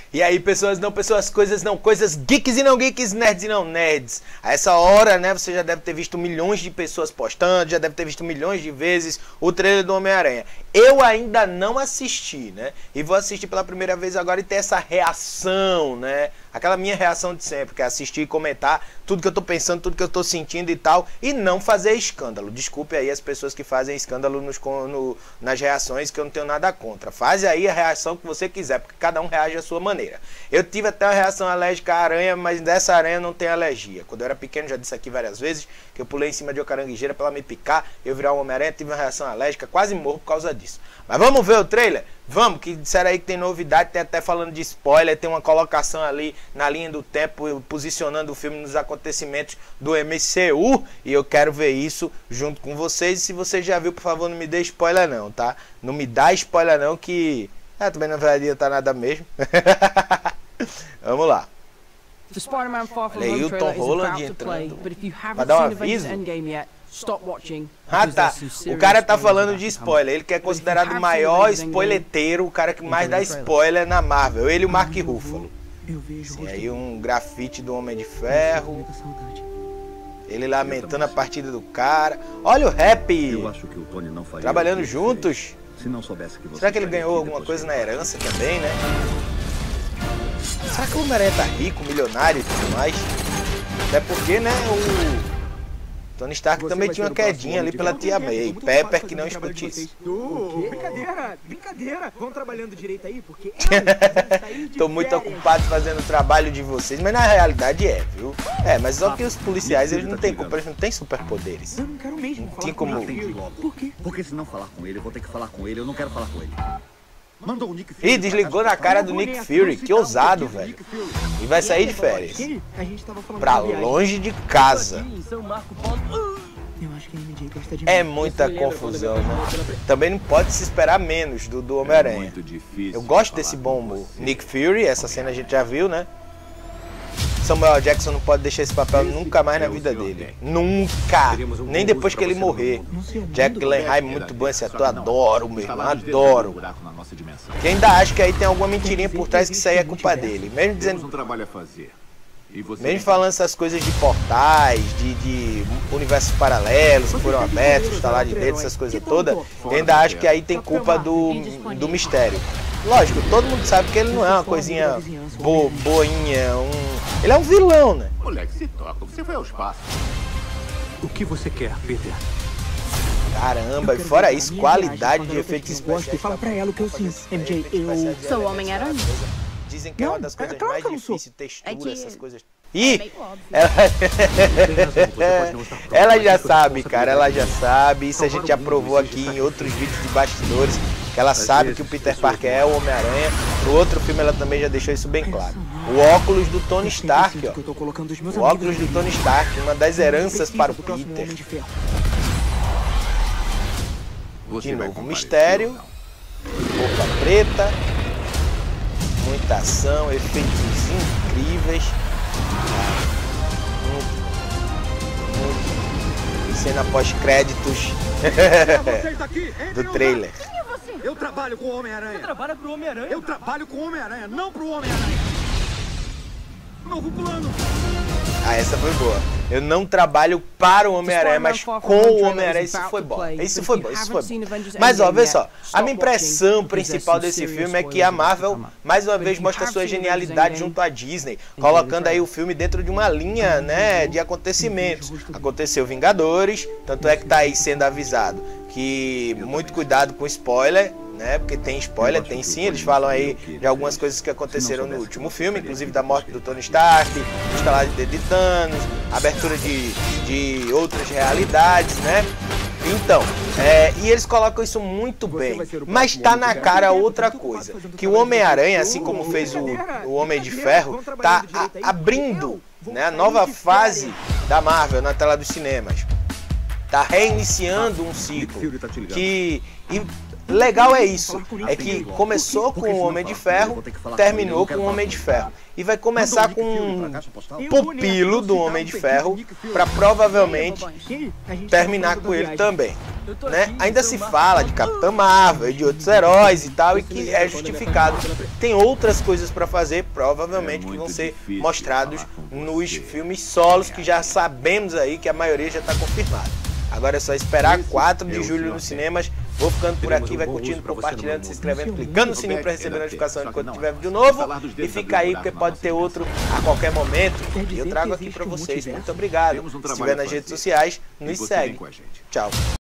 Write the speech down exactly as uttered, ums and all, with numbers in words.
E aí, pessoas não, pessoas, coisas não, coisas, geeks e não geeks, nerds e não nerds. A essa hora, né, você já deve ter visto milhões de pessoas postando, já deve ter visto milhões de vezes o trailer do Homem-Aranha. Eu ainda não assisti, né, e vou assistir pela primeira vez agora e ter essa reação, né, aquela minha reação de sempre, que é assistir e comentar tudo que eu tô pensando, tudo que eu tô sentindo e tal, e não fazer escândalo. Desculpe aí as pessoas que fazem escândalo nos, no, nas reações, que eu não tenho nada contra. Faz aí a reação que você quiser, porque cada um reage à sua maneira. Eu tive até uma reação alérgica à aranha, mas dessa aranha eu não tenho alergia. Quando eu era pequeno, já disse aqui várias vezes, que eu pulei em cima de uma caranguejeira pra ela me picar, eu virar um Homem-Aranha, tive uma reação alérgica, quase morro por causa disso. Mas vamos ver o trailer? Vamos, que disseram aí que tem novidade, tem até falando de spoiler, tem uma colocação ali na linha do tempo, posicionando o filme nos acontecimentos do M C U, e eu quero ver isso junto com vocês. E se você já viu, por favor, não me dê spoiler não, tá? Não me dá spoiler não, que... É, também não vai adiantar nada mesmo. Vamos lá. Olha aí o Tom Holland entrando. Vai dar um aviso? Ah, tá. O cara tá falando de spoiler. Ele que é considerado o maior spoileteiro, o cara que mais dá spoiler na Marvel. Ele e o Mark Ruffalo. E aí um grafite do Homem de Ferro. Ele lamentando a partida do cara. Olha o rap. Trabalhando juntos. Se não soubesse que você Será que ele ganhou alguma coisa na herança também, né? Será que o Homem-Aranha tá rico, milionário e tudo mais? Até porque, né, o Tony Stark você também tinha uma quedinha ali pela tia May. Pepper que não escute isso. Brincadeira, brincadeira. Vão trabalhando direito aí, porque tô muito ocupado fazendo o trabalho de vocês, mas na realidade é, viu? É, mas só que os policiais, eles não têm culpa, eles não têm superpoderes. Eu não quero mesmo. Não tinha como... Por quê? Porque se não falar com ele, eu vou ter que falar com ele, eu não quero falar com ele. Mandou o Nick Fury. Ih, desligou na cara do Nick Fury, que ousado, velho. E vai sair de férias. Pra longe de casa. É muita confusão, né? Também não pode se esperar menos do, do Homem-Aranha. Eu gosto desse bom humor. Nick Fury, essa cena a gente já viu, né? Samuel Jackson não pode deixar esse papel nunca mais na vida dele. Nunca! Nem depois que ele morrer. Jack Gyllenhaal é muito bom esse ator, adoro mesmo, adoro. Que ainda acho que aí tem alguma mentirinha por trás que isso aí é culpa dele. Mesmo dizendo... Mesmo falando essas coisas de portais, de, de universos paralelos que foram abertos, está lá de dentro, essas coisas todas, eu ainda acho que aí tem culpa do, do mistério. Lógico, todo mundo sabe que ele não é uma coisinha bo, boinha, um... Ele é um vilão, né? Moleque, se toca, você foi ao espaço. O que você quer, Peter? Caramba, e fora isso, qualidade de efeitos especiais. Fala pra ela o que eu sinto. M J, eu sou Homem-Aranha. Dizem que é uma das coisas é claro mais que eu não sou. difíceis, textura, É que- essas coisas. Ih! Ela... ela já sabe, cara, ela já sabe. Isso a gente já provou aqui em outros vídeos de bastidores. Que ela sabe que o Peter Parker é o Homem-Aranha. No outro filme ela também já deixou isso bem claro. O óculos do Tony Stark, ó. O óculos do Tony Stark, uma das heranças para o Peter. De novo, mistério. Roupa preta. Muita ação, efeitos incríveis. Muito, muito. Cena pós-créditos do trailer. Eu trabalho com o Homem-Aranha. Você trabalha pro Homem-Aranha? Eu trabalho com o Homem-Aranha, não pro Homem-Aranha. Novo plano. Ah, essa foi boa. Eu não trabalho para o Homem-Aranha, mas com o Homem-Aranha. Isso foi bom. Isso foi bom, isso foi bom. Mas ó, vê só. A minha impressão principal desse filme é que a Marvel, mais uma vez, mostra sua genialidade junto à Disney, colocando aí o filme dentro de uma linha, né, de acontecimentos. Aconteceu Vingadores, tanto é que tá aí sendo avisado que muito cuidado com spoiler, né? Porque tem spoiler, tem sim, eles falam aí de algumas coisas que aconteceram no último filme, inclusive da morte do Tony Stark, escalar de dedo de Thanos, abertura de, de outras realidades, né? Então, é, e eles colocam isso muito bem, mas tá na cara outra coisa, que o Homem-Aranha, assim como fez o, o Homem de Ferro, tá a, abrindo, né, a nova fase da Marvel na tela dos cinemas. Tá reiniciando um ciclo que... E legal é isso, é que começou com o Homem de Ferro, terminou com o Homem de Ferro. E vai começar com um pupilo do Homem de Ferro para provavelmente terminar com ele também. né, ainda se fala de Capitã Marvel e de outros heróis e tal, e que é justificado. Tem outras coisas para fazer, provavelmente, que vão ser mostrados nos filmes solos, que já sabemos aí que a maioria já está confirmada. Agora é só esperar quatro de julho nos cinemas. Vou ficando por aqui, vai curtindo, compartilhando, se inscrevendo, clicando no sininho para receber notificação de quando tiver vídeo novo. E fica aí, porque pode ter outro a qualquer momento. E eu trago aqui para vocês. Muito obrigado. Se estiver nas redes sociais, nos segue. Tchau.